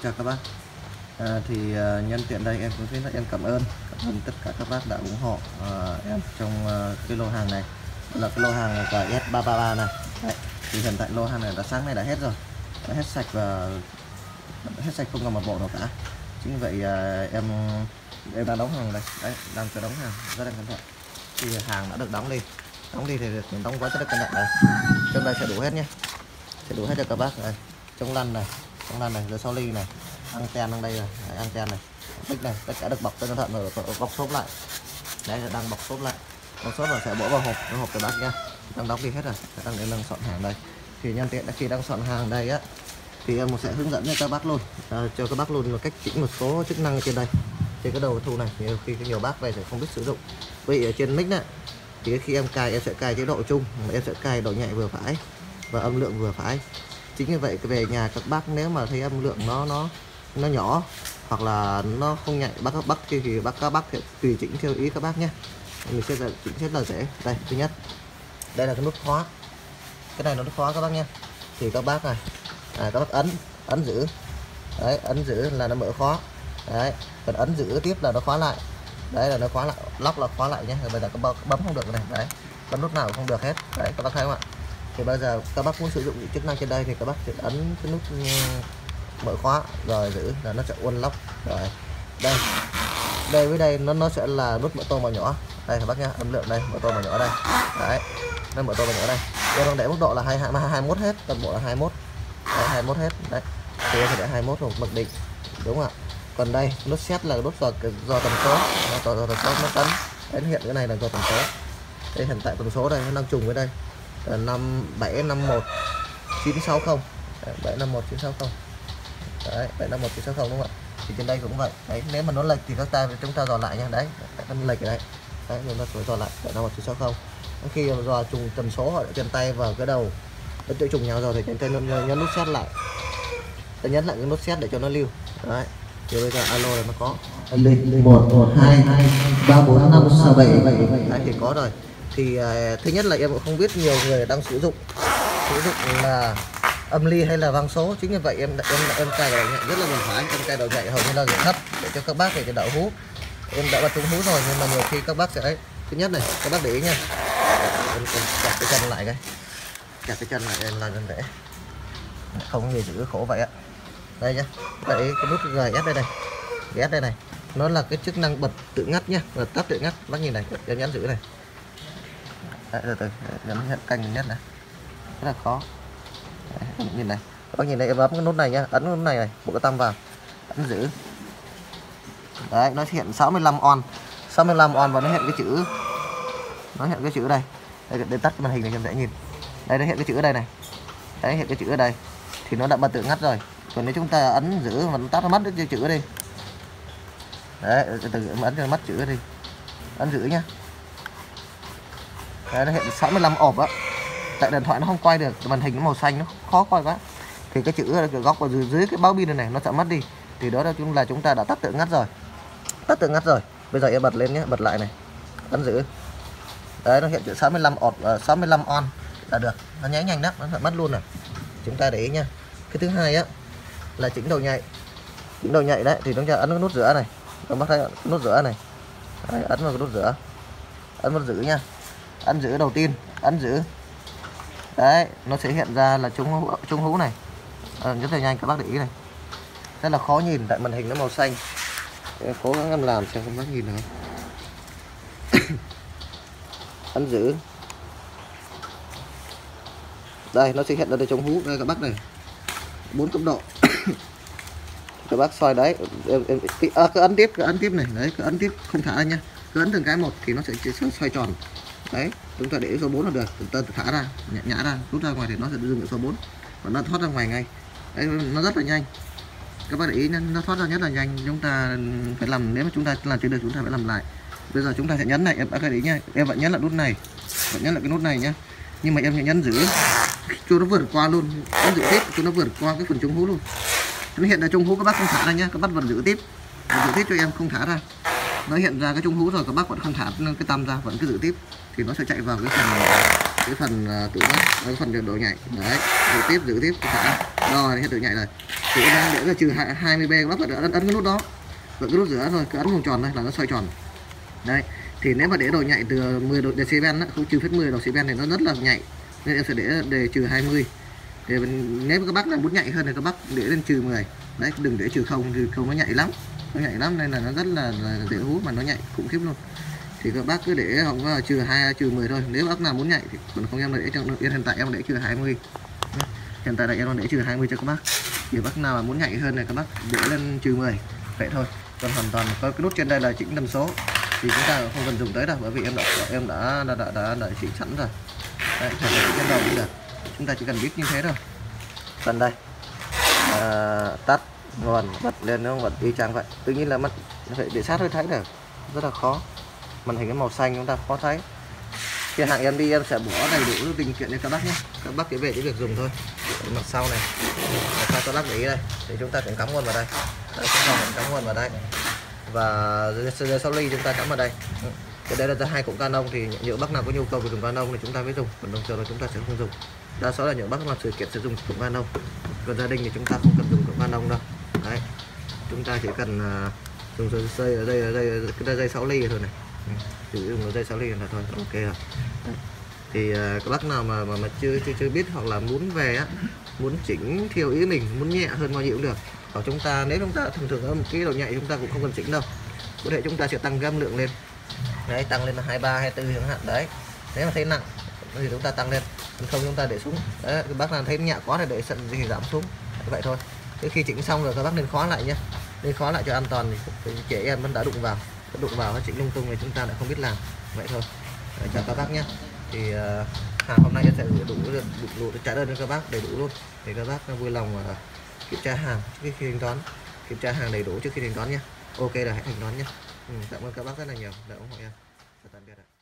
chào các bác. Nhân tiện đây em cũng rất là cảm ơn tất cả các bác đã ủng hộ em trong cái lô hàng này, là cái lô hàng của S333 này. Đấy, thì hiện tại lô hàng này đã sáng nay đã hết rồi, đã hết sạch và hết sạch, không còn một bộ nào cả. Chính vì vậy em đang đóng hàng đây, đấy, đang chờ đóng hàng rất là cẩn thận. Thì hàng đã được đóng đi thì được đóng gói rất là cẩn thận đây. Trong đây sẽ đủ hết nhé, sẽ đủ hết cho các bác này. Trong lăn này, rồi sau ly này, anten đang đây này, anten này, tích này, tất cả được bọc rất cẩn thận rồi, bọc xốp lại. Đấy là đang bọc xốp lại, bọc xốp rồi sẽ bỏ vào hộp cho bác nha. Đang đóng đi hết rồi, đang đang soạn hàng đây. Thì nhân tiện khi đang soạn hàng đây á, thì em sẽ hướng dẫn cho các bác luôn, cho các bác luôn một cách chỉnh một số chức năng trên đây, trên cái đầu thu này. Nhiều khi nhiều bác về sẽ không biết sử dụng. Vì ở trên mic này thì khi em cài, em sẽ cài chế độ chung, em sẽ cài độ nhạy vừa phải và âm lượng vừa phải. Chính như vậy về nhà các bác nếu mà thấy âm lượng nó nhỏ hoặc là nó không nhạy, bác thì các bác sẽ tùy chỉnh theo ý các bác nhé. Mình sẽ chỉnh rất là dễ. Đây, thứ nhất, đây là cái nút khóa, cái này là nút khóa các bác nhé. Thì các bác này, các bác ấn giữ, đấy, ấn giữ là nó mở khóa, đấy, còn ấn giữ tiếp là nó khóa lại, đấy là nó khóa lại, lóc là khóa lại nhé. Bây giờ các bác bấm không được này, đấy, bấm nút nào cũng không được hết, đấy các bác thấy không ạ? Thì bây giờ các bác muốn sử dụng những chức năng trên đây thì các bác sẽ ấn cái nút mở khóa rồi giữ là nó sẽ unlock rồi. Đây với đây nó sẽ là nút mở to mở nhỏ. Đây các bác nhá, âm lượng đây, mở to mở nhỏ đây, đấy, nó mở to mở nhỏ đây. Em đang để mức độ là 21 hết, toàn bộ là 21, đấy, 21 hết đấy. Thì em phải để 21 một bậc định, đúng không ạ? Còn đây nút set là nút dò tần số, tần số nó tấn đến hiện cái này là dò tần số. Đây hiện tại tần số đây nó đang trùng với đây là 751 960, 751 960, đấy, 751 960 đúng không ạ? Thì trên đây cũng vậy đấy, nếu mà nó lệch thì chúng ta dò lại nha. Đấy, nó lệch ở đây, đấy, chúng ta dò lại 751 960. Khi dò trùng tần số ở trên tay vào cái đầu nó tự trùng nhau rồi thì trên tay nhấn nút set lại, ta nhấn lại cái nút set để cho nó lưu. Đấy, thì bây giờ alo là nó có 1 1 2 3 4 5 6 7 đấy thì có rồi. Thì thứ nhất là em cũng không biết nhiều người đang sử dụng là âm ly hay là vang số. Chính như vậy em cài đầu nhạy rất là vừa phải, em cài đầu nhạy hầu như là dễ thấp để cho các bác để cho đỡ hú. Em đã bật trúng hú rồi nhưng mà nhiều khi các bác sẽ đấy. Thứ nhất này các bác để ý nha, em chặt cái chân lại, chặt cái chân lại em làm để không người giữ khổ vậy ạ. Đây nhá, để cái nút GS đây này, GS đây này, nó là cái chức năng bật tự ngắt nhá, bật tắt tự ngắt. Bác nhìn này, em nhấn giữ này. Đấy, từ nhấn canh nhất này rất là khó. Đấy, nhìn này, các bác nhìn đây, em bấm cái nút này nhá, ấn nút này này, bộ cái tăm vào, ấn giữ. Đấy, nó hiện 65 on và nó hiện cái chữ đây. Đây tắt màn hình này cho dễ nhìn. Đây nó hiện cái chữ ở đây này, đấy, hiện cái chữ ở đây thì nó đã bật tự ngắt rồi. Còn nếu chúng ta ấn giữ mà nó tắt, nó mất cái chữ ở đây. Đấy, từ ấn cho mất chữ đi, ấn giữ nhá. Đấy, nó hiện 65 ộp á. Tại điện thoại nó không quay được, màn hình nó màu xanh nó khó quay quá. Thì cái chữ ở cái góc ở dưới cái báo pin này nó sẽ mất đi. Thì đó là chúng ta đã tắt tự ngắt rồi. Bây giờ em bật lên nhé, bật lại này, ấn giữ. Đấy, nó hiện chữ 65 ộp, 65 on là được. Nó nháy nhanh đó, nó sẽ mất luôn rồi. Chúng ta để ý nha. Cái thứ hai á là chỉnh đầu nhạy. Chỉnh đầu nhạy đấy thì chúng ta ấn cái nút giữa này. Các bác thấy nút giữa này. Đấy, ấn vào cái nút giữa. Ấn nút giữ nha. Ấn giữ đầu tiên, ấn giữ. Đấy, nó sẽ hiện ra là trung hú này. Rất là nhanh, các bác để ý này. Rất là khó nhìn tại màn hình nó màu xanh. Cố gắng em làm xem các bác nhìn được. Ấn giữ. Đây, nó sẽ hiện ra đây trung hú đây các bác này. 4 cấp độ. Các bác soi đấy, cứ ấn tiếp này, đấy, cứ ấn tiếp không thả ra nha. Cứ ấn từng cái một thì nó sẽ xoay tròn. Đấy, chúng ta để số 4 là được, chúng ta thả ra, nhả ra, rút ra ngoài thì nó sẽ dừng ở số 4 và nó thoát ra ngoài ngay. Đấy, nó rất là nhanh. Các bác để ý nó thoát ra rất là nhanh. Chúng ta phải làm, nếu mà chúng ta làm chưa được chúng ta phải làm lại. Bây giờ chúng ta sẽ nhấn này, em để ý nha, em vẫn nhấn là nút này, vẫn nhấn là cái nút này nhá. Nhưng mà em nhấn giữ cho nó vượt qua luôn, ấn giữ tiếp cho nó vượt qua cái phần trung hú luôn. Nó hiện ra trung hú các bác không thả ra nhá, các bác vẫn giữ tiếp cho em, không thả ra. Nó hiện ra cái trung hú rồi các bác vẫn không thả cái tăm ra, vẫn cứ giữ tiếp thì nó sẽ chạy vào cái phần cái phần tủ bắt, cái phần độ nhảy đấy, giữ tiếp rồi hết độ nhảy rồi thì em đang để là trừ 20 b, các bác ấn cái nút đó, cái nút giữa thôi, cứ ấn vòng tròn đây là nó xoay tròn đấy. Thì nếu mà để độ nhảy từ 10 độ decibel á, không trừ phép 10 độ decibel thì nó rất là nhạy, nên em sẽ để trừ 20. Thì nếu các bác nào muốn nhạy hơn thì các bác để lên trừ 10 đấy, đừng để trừ không, trừ không nó nhạy lắm, nên là nó rất là dễ hú mà nó nhạy khủng khiếp luôn. Thì các bác cứ để không có trừ 2 trừ 10 thôi, nếu bác nào muốn nhạy thì còn không em để cho hiện tại em để trừ 20, hiện tại là em để trừ 20 cho các bác. Thì bác nào mà muốn nhạy hơn này các bác để lên trừ 10 vậy thôi. Còn hoàn toàn có cái nút trên đây là chỉnh tần số thì chúng ta không cần dùng tới đâu, bởi vì em đã chỉnh sẵn rồi đấy, trên đầu cũng được, chúng ta chỉ cần biết như thế thôi. Phần đây tắt nguồn bật lên nó bật y chang vậy, tự nhiên là mất phải để sát hơi thấy được, rất là khó. Màn hình cái màu xanh chúng ta khó thấy. Khi hàng em đi em sẽ bỏ đầy đủ linh kiện cho các bác nhé, các bác chỉ về cái việc dùng thôi. Mặt sau này, mặt sau các bác để ý đây thì chúng ta cũng cắm nguồn vào đây, cắm nguồn vào đây và dây sau ly chúng ta cắm vào đây. Cái đây là hai cụm Canon, thì những bác nào có nhu cầu của dùng Canon thì chúng ta mới dùng, còn đồng thời là chúng ta sẽ không dùng. Đa số là những bác làm sự kiện sẽ dùng cụm Canon, còn gia đình thì chúng ta không cần dùng cụm Canon đâu. Đấy, chúng ta chỉ cần dùng dây 6 ly thôi này, sử dụng dây 6 ly là thôi, ok rồi. Thì các bác nào mà chưa biết hoặc là muốn về á, muốn chỉnh theo ý mình, muốn nhẹ hơn bao nhiêu cũng được. Hoặc chúng ta nếu chúng ta thường ở một cái độ nhạy chúng ta cũng không cần chỉnh đâu, có thể chúng ta sẽ tăng âm lượng lên đấy, tăng lên là 23 24 chẳng hạn đấy. Nếu mà thấy nặng thì chúng ta tăng lên, không chúng ta để xuống đấy. Các bác nào thấy nhẹ quá thì để sẵn thì giảm xuống vậy thôi. Trước khi chỉnh xong rồi các bác nên khóa lại nhé, nên khóa lại cho an toàn, thì trẻ em vẫn đã đụng vào nó chỉnh lung tung thì chúng ta lại không biết làm vậy thôi. Đấy, chào các bác nhé. Thì hàng hôm nay em sẽ gửi đủ trả đơn cho các bác đầy đủ luôn, thì các bác vui lòng kiểm tra hàng trước khi thanh toán, kiểm tra hàng đầy đủ trước khi thanh toán nhé. Ok là hãy thanh toán nhé. Cảm ơn các bác rất là nhiều đã ủng hộ em. Tạm biệt ạ.